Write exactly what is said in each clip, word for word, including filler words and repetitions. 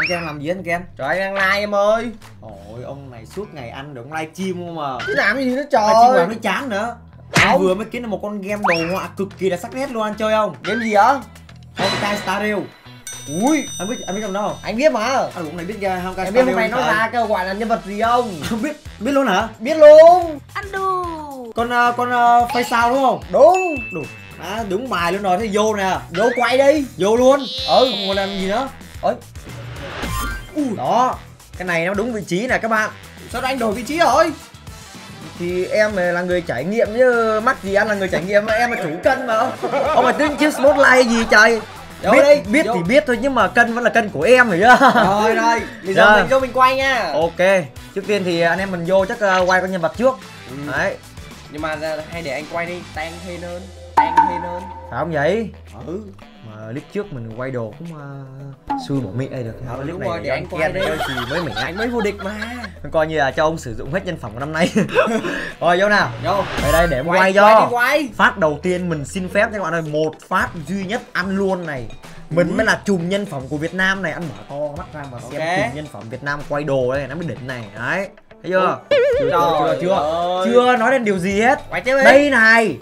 Anh Ken làm gì anh Ken? Trời anh ăn like em ơi. Ôi ông này suốt ngày ăn được ông live stream không mà. Cái làm gì nữa trời. Live stream làm nó chán nữa. Anh vừa mới kiếm được một con game đồ họa cực kỳ là sắc nét luôn, anh chơi không? Game gì vậy? Honkai Star Rail. Ui, Anh biết anh biết không đâu? anh biết mà. Anh cũng này biết ra Honkai Em Star biết Rail. hôm nay nó ra cái gọi là nhân vật gì không? Không biết, biết luôn hả? Biết luôn. Ăn đù. Con uh, con uh, Phây sao đúng không? Đúng. Đủ. À, đúng bài luôn rồi, thế vô nè. Vô quay đi. Vô luôn. Ừ. Không còn làm gì nữa. Ôi. Ui. Đó. Cái này nó đúng vị trí nè các bạn. Sao anh đổi vị trí rồi? Thì em là người trải nghiệm chứ mắc gì anh là người trải nghiệm, em là chủ cân mà. Ông mà tính chiếc spotlight gì trời? Vô biết đi, biết vô. thì biết thôi nhưng mà cân vẫn là cân của em rồi chứ. Rồi rồi, bây giờ Rồi. mình vô mình quay nha. Ok, trước tiên thì anh em mình vô chắc uh, quay con nhân vật trước. Ừ. Đấy, Nhưng mà hay để anh quay đi, tan hên hơn. Tan hên hơn. phải không vậy? Ừ. Mà clip trước mình quay đồ cũng uh, xui bỏ miệng đây được. Ừ, clip đúng này rồi, thì để anh quay Ken đi. chơi thì mới mẻ. Anh mới vô địch mà. Coi như là cho ông sử dụng hết nhân phẩm của năm nay. Rồi vô nào. Vô. Đây đây để em quay, Quay, cho. quay đi quay. Phát đầu tiên mình xin phép các bạn ơi, một phát duy nhất ăn luôn này. Mình Ừ. mới là chùm nhân phẩm của Việt Nam này, ăn mở to mắt ra mà xem Ok. chùm nhân phẩm Việt Nam quay đồ đây nó mới đỉnh này. Đấy. Thấy chưa? Ừ. Chưa chưa Trời chưa. ơi. Chưa nói đến điều gì hết. Quay tiếp đi. Đây này.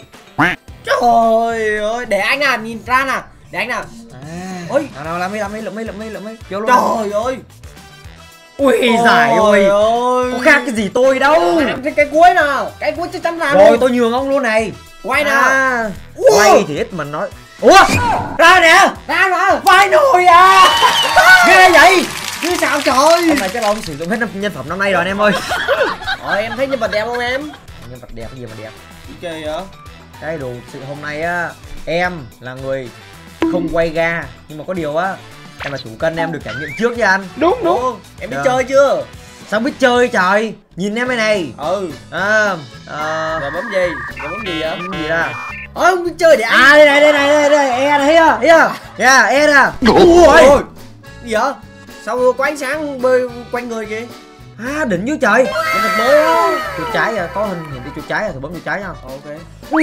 Trời ơi, để anh nào nhìn ra nào. Để anh nào. À, Ôi. nào nào làm đi làm đi lượm đi lượm đi lượm đi. Vô luôn. Trời ơi. Ui giải ơi. ơi. Có khác cái gì tôi đâu. Làm cái, cái cuối nào. Cái cuối chắc chắn làm Rồi đi. tôi nhường ông luôn này. Quay nào. À, Wow. quay thì ít mà nói. Ủa? Ra nè. Ra mà. Vai nồi à. Ghê vậy. Chứ sao trời. Hôm nay chắc là ông sử dụng hết năm nhân phẩm năm nay rồi anh em ơi. Rồi em thấy nhân vật đẹp không em? Nhân vật đẹp cái gì mà đẹp. Ok vậy. Cái đồ sự hôm nay á, em là người không quay ga nhưng mà có điều á, em là chủ cân em được trải nghiệm trước với anh. Đúng đúng. Em biết Được. chơi chưa? Sao biết chơi trời. Nhìn em đây này. Ừ. À, à, Rồi bấm gì? Rồi bấm gì vậy? cái gì ra? Ôi không biết chơi để anh. À đây này đây này đây đây e này thấy chưa? Thấy chưa? Yeah, e nè. Ôi. Gì vậy? Sao có ánh sáng bơi quanh người kìa? À đỉnh như trời. Nhân vật mới không? Chuột trái à, có hình hiện đi chuột trái à, thì bấm chuột trái nha. Ok.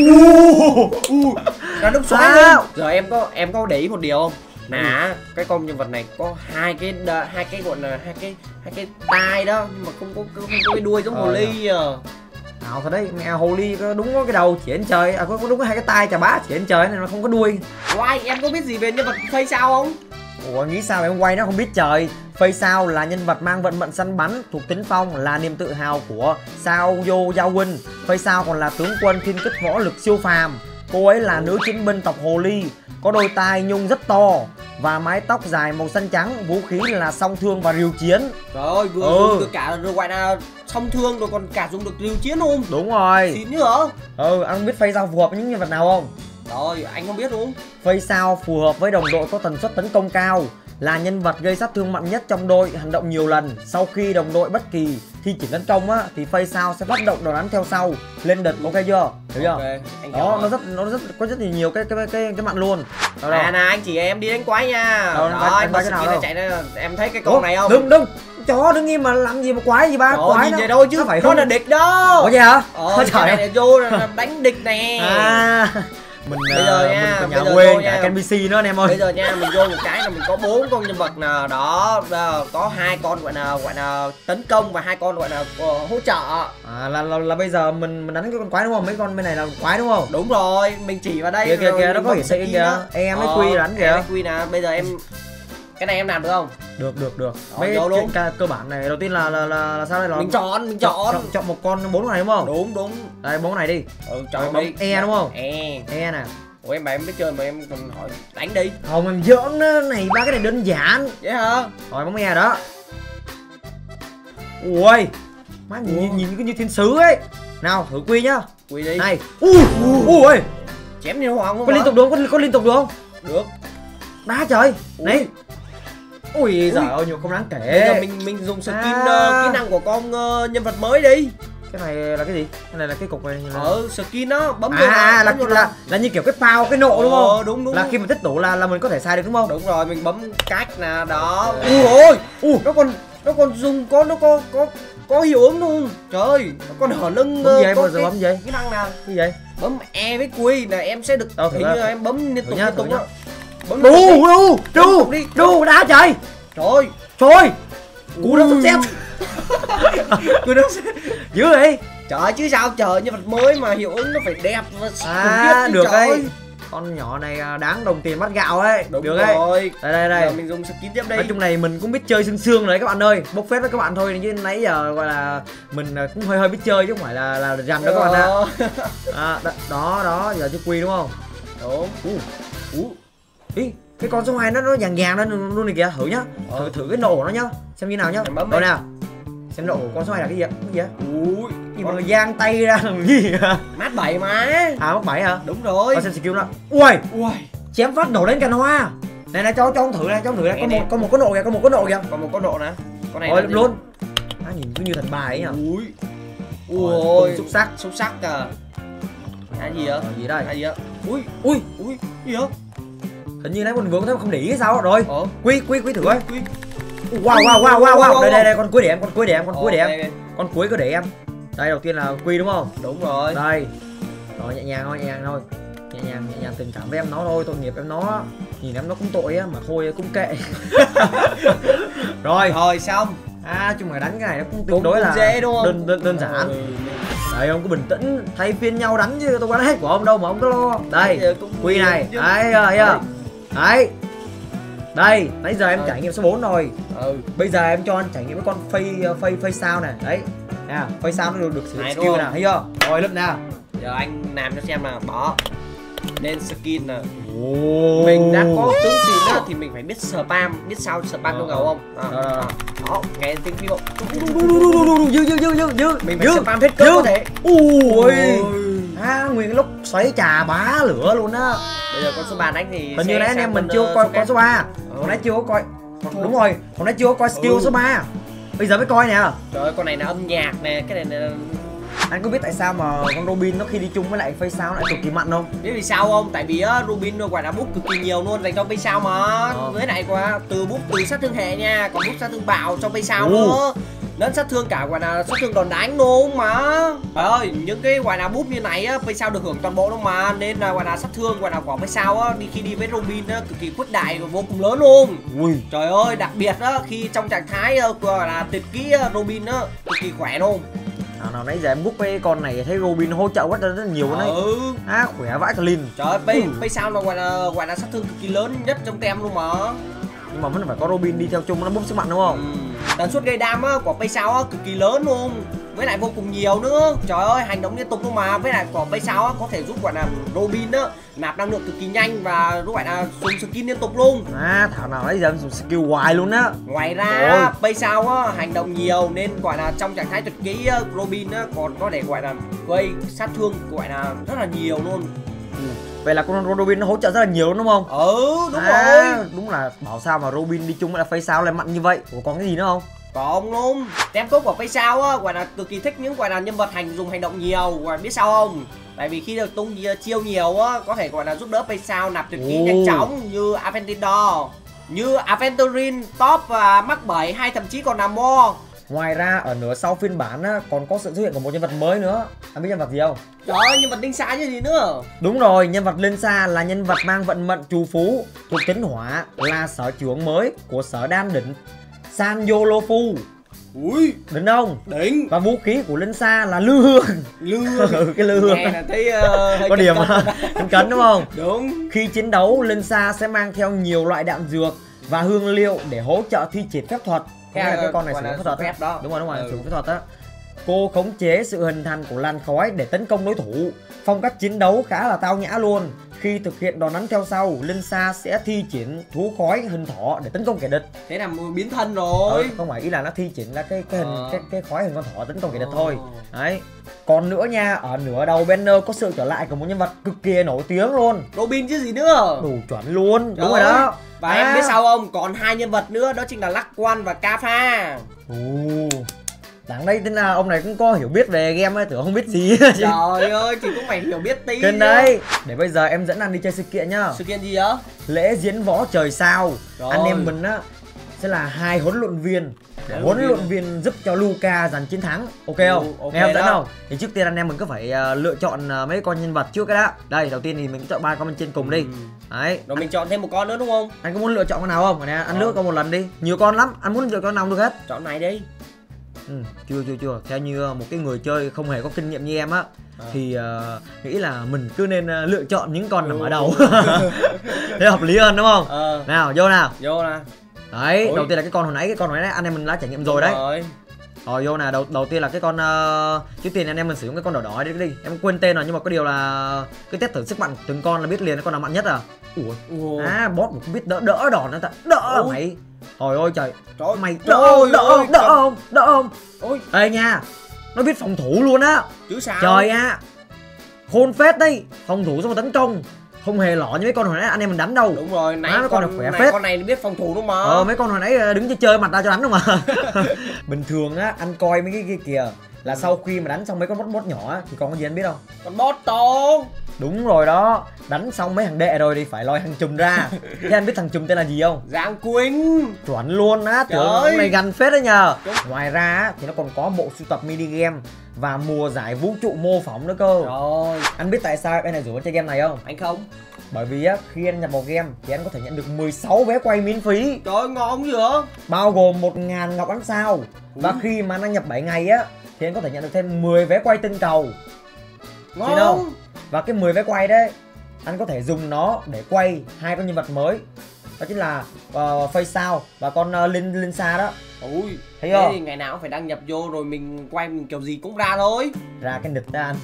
Uh, Ra đúng xoáy Sao? luôn. Giờ em có em có để ý một điều không? Là cái con nhân vật này có hai cái đ- hai cái gọi là hai cái hai cái tai đó nhưng mà không có không có cái đuôi giống hồ Ờ, ly à. nào thật đấy, mẹ hồ ly có đúng có cái đầu chỉ lên trời, à có có đúng có hai cái tai chà bá chỉ lên trời nên nó không có đuôi. Why em có biết gì về nhân vật Phây sao không? Ủa nghĩ sao em quay nó không biết trời. Phây sao là nhân vật mang vận mệnh săn bắn thuộc tính phong, là niềm tự hào của Sao Yo Giao Huynh. Phây sao còn là tướng quân thiên kích võ lực siêu phàm. Cô ấy là nữ chiến binh tộc hồ ly, có đôi tai nhung rất to và mái tóc dài màu xanh trắng, vũ khí là song thương và rìu chiến. Trời ơi, vừa Ừ. dùng được cả rồi gọi là song thương rồi còn cả dùng được rìu chiến luôn. Đúng rồi. Xịn như hả? Ừ, anh biết Phây sao phù hợp với những nhân vật nào không? Rồi, anh không biết luôn. Phây sao phù hợp với đồng đội có tần suất tấn công cao, là nhân vật gây sát thương mạnh nhất trong đội, hành động nhiều lần. Sau khi đồng đội bất kỳ thi triển tấn công á thì Phây sao sẽ phát động đòn đánh theo sau lên địch, ok chưa? Hiểu chưa? Ok, anh Đó, hiểu nó rồi. rất nó rất có rất là nhiều cái cái cái cái mặt luôn. Đâu, đâu. À nè, anh chỉ em đi đánh quái nha. Đâu, Đó, đánh- anh đánh bật cái nào skin đâu? chạy đây, em thấy cái Ủa, con này không? Đừng đừng. Chó đứng im mà làm gì mà quái gì ba? Trời ơi, Quái nhìn nó. vậy thôi chứ nó phải nó không? là địch đó. Ủa vậy hả? Ờ, Thôi cái trời. này là vô là đánh địch nè. À. Mình Bây giờ uh, nha, mình còn bây nhà giờ quê thôi cả nha. cái en pê xê nữa anh em ơi. Bây giờ nha, mình vô một cái là mình có bốn con nhân vật nè, đó, đó, có hai con gọi là gọi là tấn công và hai con gọi là uh, hỗ trợ. À là, là là bây giờ mình mình đánh cái con quái đúng không? Mấy con bên này là quái đúng không? Đúng rồi, mình chỉ vào đây. Kìa kìa rồi kìa, mình nó có bấm hiển thị skin kìa. đó. Em mới Ờ, quy đánh kìa. em mới quy nè, bây giờ em cái này em làm được không? Được được được. Rồi, Mấy vô luôn. cái, cái cơ bản này đầu tiên là là là, là sao đây là Mình chọn, mình chọn, chọn. chọn chọn một con bốn con này đúng không? Đúng đúng. Đây bốn con này đi. Ừ, Rồi, chọn bấm đi. E đúng không? E. E nè. Ủa em bảo em biết chơi mà em còn hỏi đánh đi. Không em giỡn đó, này ba cái này đơn giản. Vậy hả? Rồi bấm E đó. Ui. Má nhìn, nhìn cứ như thiên sứ ấy. Nào thử quy nhá. Quy đi. Này. Ui ui. Chém như hoàng không? Có liên tục được không? Có, có liên tục được không? Được. Đá trời. Ui. Này. Ui giời ơi nhiều không đáng Bây kể. giờ mình mình dùng skin À. uh, kỹ năng của con uh, nhân vật mới đi. Cái này là cái gì? Cái này là cái cục này là... Ờ skin đó, bấm À, vô à nào, là, bấm vô là, nào. là là như kiểu cái phao cái nộ đúng không? Ờ, đúng đúng. Là khi mà tích tụ là là mình có thể xài được đúng không? Đúng rồi, mình bấm cách nè, đó. Ui ôi, Ui. nó còn nó còn dùng có nó có có có hiệu ứng luôn. Trời ơi, nó còn hở lưng. Bấm uh, gì có bao giờ cái bấm gì? kỹ năng nào. Cái gì vậy? Bấm E với Q là em sẽ được Đâu, thử hình ra. như là em bấm liên tục Thử nhá, liên tục thử nhá. đó. Bấm liên tục Đu đi. đu Bấm đu đi. đu đá trời. Trời ơi, Trời ơi, cú đấm sấm sét. Cú đấm sét. Dữ vậy. Trời chứ sao trời, nhân vật mới mà hiệu ứng nó phải đẹp và À được trời. đấy. Con nhỏ này đáng đồng tiền bát gạo ấy. Đúng được rồi. Đấy. Đây đây đây. Giờ mình dùng skin tiếp đây. Nói chung này mình cũng biết chơi xương xương đấy các bạn ơi. Bốc phét với các bạn thôi, chứ nãy giờ gọi là mình cũng hơi hơi biết chơi chứ không phải là là rành đâu các bạn ạ. À, đó đó, giờ chơi quy đúng không? Đúng. Ú. Ú. Ý, cái con số hai nó nó vàng vàng lên luôn này kìa, thử nhá. Thử thử cái nổ của nó nhá. Xem như nào nhá. Rồi nào. Xem nổ của con số hai là cái gì ạ? Cái gì ạ? Ui, gì mà giang tay ra làm gì à? Mát bảy mà. À mát bảy hả? Đúng rồi. Con xem skill nó. Ui. Ui. Chém phát nổ lên cành hoa. Này này cho cho ông thử này, cho ông thử này. Có một có một có nổ kìa, có một có nổ kìa. Còn một có nổ nè. Con này rồi luôn. À, nhìn cứ như thần bài ấy nhỉ. Ui. Ui, xúc sắc, xúc sắc à. Cái gì vậy? Gì đây? Cái gì vậy? Ui, ui, ui, gì vậy? Hình như nãy mình vừa có thấy không để ý hay sao rồi. Ủa? Quy quy quy thử coi. Wow wow wow wow wow. Đây đây đây, con cuối để em, con cuối để em, con cuối để em. Con cuối cứ để em. Đây đầu tiên là quy đúng không? Đúng rồi. Đây. Rồi nhẹ nhàng thôi, nhẹ nhàng thôi. Nhẹ nhàng nhẹ nhàng tình cảm với em nó thôi, tội nghiệp em nó. Nhìn em nó cũng tội á mà thôi cũng kệ. Rồi, thôi xong. À chung là đánh cái này nó cũng tương đối là dễ đúng không? Đơn đơn, đơn giản. Ừ. Đây ông cứ bình tĩnh, thay phiên nhau đánh chứ tôi đánh hết của ông đâu mà ông cứ lo. Đây, quy này. Đấy rồi chưa? Đấy. Đây, nãy giờ em trải nghiệm số bốn rồi. Ừ. Bây giờ em cho anh trải nghiệm với con phây phây phây sao này. Đấy. Nè, phây sao nó được được sử skill nào, thấy chưa? Rồi lớp nào. Giờ anh làm cho xem nào, bỏ lên skin nè. Oh. Mình đã có tướng xịn á thì mình phải biết spam, biết sao spam trong gấu không? À, đó, đó. Đó, nghe tiếng kêu. Dư dư dư dư dư. Mình phải spam hết cỡ có thể. Ui. À nguyên lúc xoáy trà bá lửa luôn á. Bây giờ con số ba đánh thì hình như nãy anh em mình chưa coi con số ba. Hồi nãy chưa có coi. Đúng rồi, hồi nãy chưa có coi skill số ba. Bây giờ mới coi nè. Trời ơi, con này là âm nhạc nè, cái này là... Anh có biết tại sao mà con Robin nó khi đi chung với lại phây sao lại cực kỳ mặn không? Biết vì sao không? Tại vì á Robin nó gọi là bút cực kỳ nhiều luôn dành cho phây sao mà. Ờ. Với lại qua từ bút từ sát thương hệ nha, còn bút sát thương bạo cho phây sao nữa. Đến sát thương cả gọi là sát thương đòn đánh luôn mà. Trời ơi, những cái gọi là bút như này á, phây sao được hưởng toàn bộ đâu mà, nên là gọi là sát thương gọi là của phây sao á, đi khi đi với Robin á cực kỳ khuếch đại và vô cùng lớn luôn. Ui. Trời ơi, đặc biệt á khi trong trạng thái gọi là tuyệt kỹ Robin á cực kỳ khỏe luôn. Nào, nào nãy giờ em book với con này thấy Robin hỗ trợ rất rất nhiều luôn đấy. Ừ. À khỏe vãi cả lìn. Trời ơi, phây ừ. sao nó gọi là gọi là sát thương cực kỳ lớn nhất trong tem luôn mà. Nhưng mà vẫn phải có Robin đi theo chung nó búp sức mạnh đúng không? Ừ. Tần suất gây đam á của phây sao á cực kỳ lớn luôn, với lại vô cùng nhiều nữa. Trời ơi, hành động liên tục luôn mà, với lại của phây sao á có thể giúp gọi là Robin á nạp năng lượng cực kỳ nhanh và gọi là dùng skin liên tục luôn. À thảo nào nãy giờ em dùng skill hoài luôn á. Ngoài ra phây sao á hành động nhiều nên gọi là trong trạng thái tuyệt kỹ Robin á còn có thể gọi là gây sát thương gọi là rất là nhiều luôn. Ừ. Vậy là con Robin nó hỗ trợ rất là nhiều đúng không? Ừ đúng à, rồi. Đúng là bảo sao mà Robin đi chung với là phây sao lại mạnh như vậy. Ủa còn cái gì nữa không? Còn luôn. Tem cốt của phây sao á gọi là cực kỳ thích những gọi là nhân vật hành dùng hành động nhiều, gọi biết sao không? Tại vì khi được tung chiêu nhiều á có thể gọi là giúp đỡ phây sao nạp tuyệt kỹ nhanh chóng như Aventador, như Aventurin, Top và Mark bảy hay thậm chí còn là Mo. Ngoài ra ở nửa sau phiên bản á, còn có sự xuất hiện của một nhân vật mới nữa. Anh biết nhân vật gì không? Trời ơi, nhân vật Linh Sa như gì nữa? Đúng rồi, nhân vật Linh Sa là nhân vật mang vận mệnh trù phú, thuộc tính hỏa, là sở trưởng mới của sở đan đỉnh San Yolofu. Ui, đỉnh không? Đỉnh. Và vũ khí của Linh Sa là lư hương. Lư hương. Ừ, cái lư hương. Nghe là thấy uh, có điểm mà cấn cấn đúng không? Đúng. Khi chiến đấu, Linh Sa sẽ mang theo nhiều loại đạn dược và hương liệu để hỗ trợ thi triển phép thuật. Cái, cái, cái con này sử dụng phép thuật phép đó. Đúng rồi, đúng rồi, ừ. sử dụng phép thuật á. Cô khống chế sự hình thành của làn khói để tấn công đối thủ. Phong cách chiến đấu khá là tao nhã luôn. Khi thực hiện đòn đánh theo sau, Linh Sa sẽ thi triển thú khói hình thỏ để tấn công kẻ địch. Thế là biến thân rồi. Ừ, không phải, ý là nó thi triển ra cái cái hình ờ. cái, cái khói hình con thỏ tấn công kẻ địch thôi. Đấy. Còn nữa nha, ở nửa đầu banner có sự trở lại của một nhân vật cực kỳ nổi tiếng luôn. Robin chứ gì nữa. Đủ chuẩn luôn. Trời đúng rồi đó. Và à. em biết sao không? Còn hai nhân vật nữa đó chính là Lắc Quan và Kappa. Ồ. Đáng đây tên là ông này cũng có hiểu biết về game ấy, tưởng không biết gì. Trời ơi, thì cũng phải hiểu biết tí. Kênh đấy. Để bây giờ em dẫn anh đi chơi sự kiện nhá. Sự kiện gì á? Lễ diễn võ trời sao. Trời anh em mình á sẽ là hai huấn luyện viên để Hai huấn huấn luyện luyện viên giúp cho Luka giành chiến thắng. Ok không? Ừ, ok Nghe hấp dẫn đó. không? Thì trước tiên anh em mình cứ phải uh, lựa chọn uh, mấy con nhân vật trước cái đã. Đây, đầu tiên thì mình chọn ba con bên trên cùng đi. Ừ. Đấy. Rồi mình chọn thêm một con nữa đúng không? Anh có muốn lựa chọn con nào không? Nè, anh Ờ. lựa con một lần đi. Nhiều con lắm, anh muốn lựa con nào cũng được hết. Chọn này đi. Ừ, chưa chưa chưa. Theo như một cái người chơi không hề có kinh nghiệm như em á, À. thì uh, nghĩ là mình cứ nên uh, lựa chọn những con nằm Ừ. ở đầu. Thế hợp lý hơn đúng không? Ờ. Nào, vô nào. Vô nè. Đấy, Ôi. đầu tiên là cái con hồi nãy, cái con hồi nãy anh em mình đã trải nghiệm rồi đấy. Rồi. Rồi vô nè, đầu đầu tiên là cái con uh, trước tiên anh em mình sử dụng cái con đỏ đỏ đi đi. Em quên tên rồi nhưng mà có điều là cái test thử sức mạnh của từng con là biết liền cái con nào mạnh nhất à. Ủa. Ủa. À, boss cũng biết đỡ đỡ đỏ nữa ta. Đỡ Ôi. mày. Trời ơi trời. Trời Mày trời đỡ không? ơi, Đỡ ơi, không? Đỡ trời. không? Đỡ không? Ôi, Ê nha. Nó biết phòng thủ luôn á. chứ sao? Trời ạ. Khôn phết đi. Phòng thủ xong rồi tấn công. Không hề lọ như mấy con hồi nãy anh em mình đánh đâu. Đúng rồi, nãy Má, mấy con con này khỏe này phết. con này biết phòng thủ đúng mà. Ờ mấy con hồi nãy đứng chơi chơi mặt ra cho đánh đâu mà. Bình thường á anh coi mấy cái kia kìa là sau khi mà đánh xong mấy con boss boss nhỏ á thì còn có gì anh biết không? Con boss to. Đúng rồi đó, đánh xong mấy thằng đệ rồi thì phải lòi thằng chùm ra. Thế anh biết thằng chùm tên là gì không? Giang Quỳnh. Chuẩn luôn á, Trời tưởng ơi. con này gần phết đấy nhờ. Đúng. Ngoài ra á, thì nó còn có bộ sưu tập mini game và mùa giải vũ trụ mô phỏng nữa cơ. Rồi, Anh biết tại sao em này rủ chơi game này không? anh không. Bởi vì á khi anh nhập vào game thì anh có thể nhận được mười sáu vé quay miễn phí, Trời ơi, ngon dữ vậy. bao gồm một nghìn ngọc ánh sao. Và Ui. khi mà anh đăng nhập bảy ngày á thì anh có thể nhận được thêm mười vé quay tinh cầu. Xin Ngon. không? Và cái mười vé quay đấy anh có thể dùng nó để quay hai con nhân vật mới, đó chính là uh, Phây Sao và con uh, Linh Linh Sa đó. Ui, Thấy thế không? thì ngày nào cũng phải đăng nhập vô rồi mình quay mình kiểu gì cũng ra thôi. Ra cái nịch ra anh.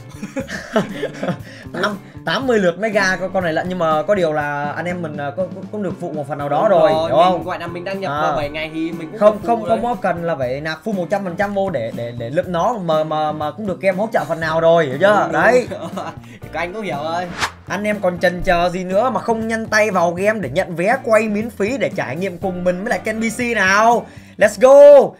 Năm tám mươi lượt mới ra con con này lận, nhưng mà có điều là anh em mình uh, có cũng được phụ một phần nào đó Đúng rồi, rồi, hiểu mình không? gọi là mình đăng nhập À. vào bảy ngày thì mình cũng Không được không phụ không đấy. có cần là phải nạp full một trăm phần trăm vô để để để lượm nó mà mà mà cũng được game hỗ trợ phần nào rồi, hiểu chưa? Đúng, Đấy. đúng. Các anh cũng hiểu rồi. Anh em còn chần chờ gì nữa mà không nhanh tay vào game để nhận vé quay miễn phí để trải nghiệm cùng mình với lại Ken bê xê nào. Let's go.